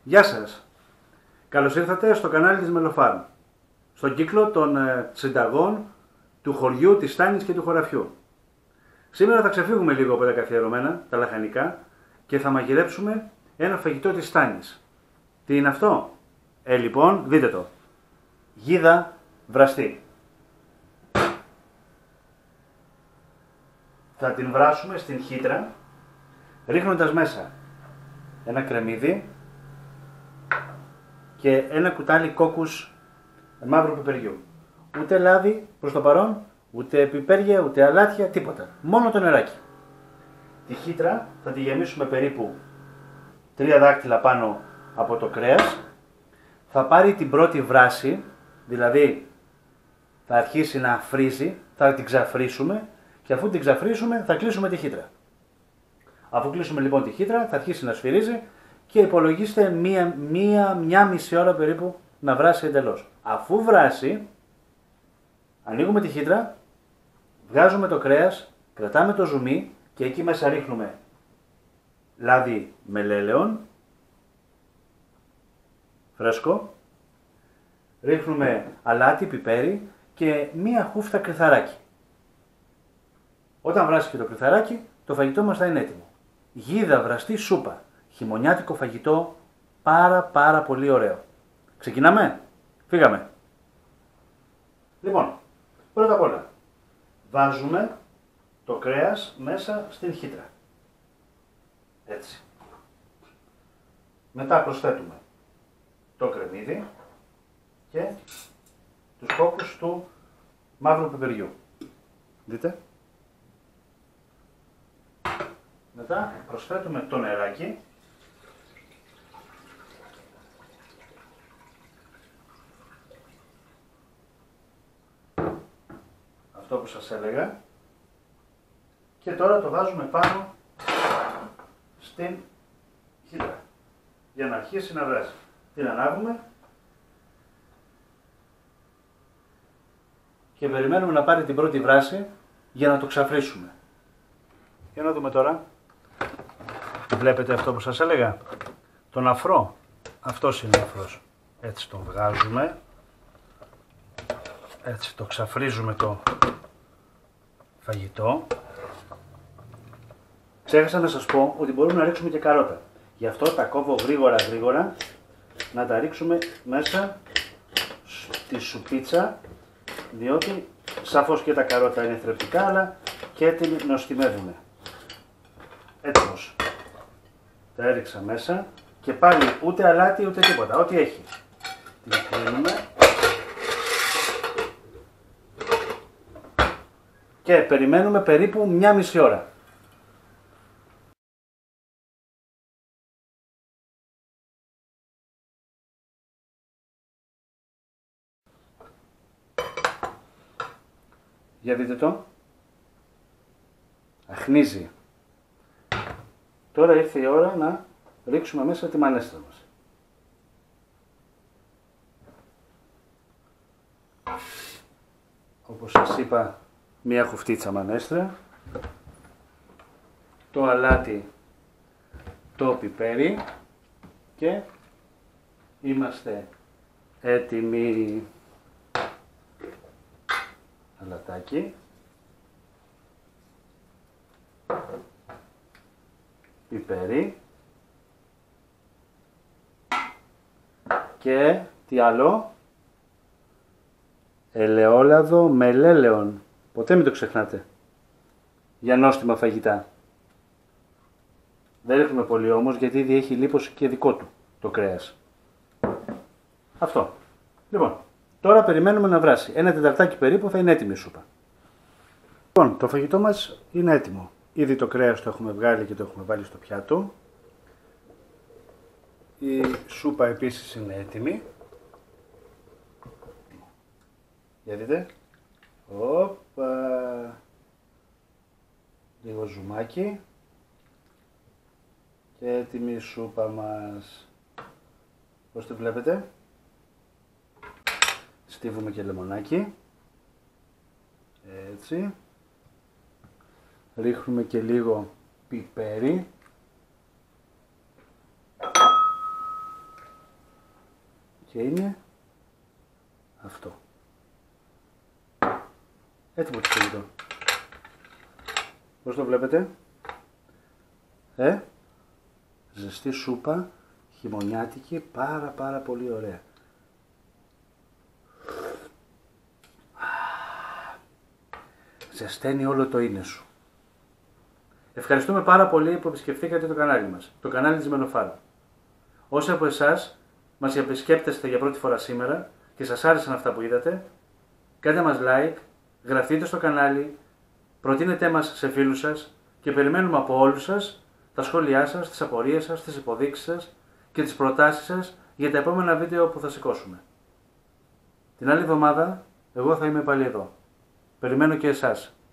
Γεια σας! Καλώς ήρθατε στο κανάλι της Μελοφάρμ, στον κύκλο των συνταγών του χωριού, της στάνης και του χωραφιού. Σήμερα θα ξεφύγουμε λίγο από τα καθιερωμένα, τα λαχανικά και θα μαγειρέψουμε ένα φαγητό της στάνης. Τι είναι αυτό? Λοιπόν, δείτε το. Γίδα βραστή. Θα την βράσουμε στην χύτρα, ρίχνοντας μέσα ένα κρεμμύδι και ένα κουτάλι κόκκους μαύρου πιπεριού. Ούτε λάδι προς το παρόν, ούτε πιπέρια, ούτε αλάτια, τίποτα. Μόνο το νεράκι. Τη χύτρα θα τη γεμίσουμε περίπου 3 δάκτυλα πάνω από το κρέας. Θα πάρει την πρώτη βράση, δηλαδή θα αρχίσει να φρίζει, θα την ξαφρίσουμε και αφού την ξαφρίσουμε θα κλείσουμε τη χύτρα. Αφού κλείσουμε λοιπόν τη χύτρα θα αρχίσει να σφυρίζει και υπολογίστε μία μισή ώρα περίπου να βράσει εντελώς. Αφού βράσει, ανοίγουμε τη χύτρα, βγάζουμε το κρέας, κρατάμε το ζουμί και εκεί μέσα ρίχνουμε λάδι μελέλαιο, φρέσκο, ρίχνουμε αλάτι, πιπέρι και μία χούφτα κρυθαράκι. Όταν βράσει και το κρυθαράκι, το φαγητό μας θα είναι έτοιμο. Γίδα βραστή σούπα. Χειμωνιάτικο φαγητό, πάρα πολύ ωραίο. Ξεκινάμε? Φύγαμε. Λοιπόν, πρώτα απ' όλα, βάζουμε το κρέας μέσα στην χύτρα. Έτσι. Μετά προσθέτουμε το κρεμμύδι και τους κόκκους του μαύρου πιπεριού. Δείτε. Μετά προσθέτουμε το νεράκι. Αυτό που σας έλεγα. Και τώρα το βάζουμε πάνω στην χύτρα για να αρχίσει να βράσει. Την ανάβουμε και περιμένουμε να πάρει την πρώτη βράση για να το ξαφρίσουμε. Για να δούμε τώρα. Βλέπετε αυτό που σας έλεγα? Τον αφρό. Αυτός είναι ο αφρός. Έτσι τον βγάζουμε. Έτσι το ξαφρίζουμε το φαγητό. Ξέχασα να σας πω ότι μπορούμε να ρίξουμε και καρότα. Γι' αυτό τα κόβω γρήγορα να τα ρίξουμε μέσα στη σουπίτσα, διότι σαφώς και τα καρότα είναι θρεπτικά, αλλά και την νοστιμεύουμε. Έτσι όμως. Τα έριξα μέσα και πάλι ούτε αλάτι ούτε τίποτα, ό,τι έχει. Την κλείνουμε και περιμένουμε περίπου μία μισή ώρα. Για δείτε το. Αχνίζει. Τώρα ήρθε η ώρα να ρίξουμε μέσα τη μανέστρα μας. Όπως σας είπα, μία χουφτίτσα μανέστρα, το αλάτι, το πιπέρι και είμαστε έτοιμοι. Αλατάκι, πιπέρι και τι άλλο? Ελαιόλαδο μελέλαιο. Ποτέ μην το ξεχνάτε για νόστιμα φαγητά. Δεν ρίχνουμε πολύ όμως γιατί ήδη έχει λίπος και δικό του το κρέας. Αυτό. Λοιπόν, τώρα περιμένουμε να βράσει. Ένα τεταρτάκι περίπου θα είναι έτοιμη η σούπα. Λοιπόν, το φαγητό μας είναι έτοιμο. Ήδη το κρέας το έχουμε βγάλει και το έχουμε βάλει στο πιάτο. Η σούπα επίσης είναι έτοιμη. Για δείτε. Οπα. Λίγο ζουμάκι. Και έτοιμη η σούπα μας. Πώς τη βλέπετε? Στίβουμε και λεμονάκι. Έτσι. Ρίχνουμε και λίγο πιπέρι. Και είναι αυτό. Έτοιμο το φαγητό. Πώς το βλέπετε? Ζεστή σούπα, χειμωνιάτικη, πάρα πολύ ωραία. Ζεσταίνει όλο το είναι σου. Ευχαριστούμε πάρα πολύ που επισκεφθήκατε το κανάλι μας, το κανάλι της Μενοφάρα. Όσοι από εσάς μας επισκέπτεστε για πρώτη φορά σήμερα και σας άρεσαν αυτά που είδατε, κάντε μας like, γραφτείτε στο κανάλι, προτείνετε μας σε φίλους σας και περιμένουμε από όλους σας τα σχόλιά σας, τις απορίες σας, τις υποδείξεις σας και τις προτάσεις σας για τα επόμενα βίντεο που θα σηκώσουμε. Την άλλη εβδομάδα εγώ θα είμαι πάλι εδώ. Περιμένω και εσάς.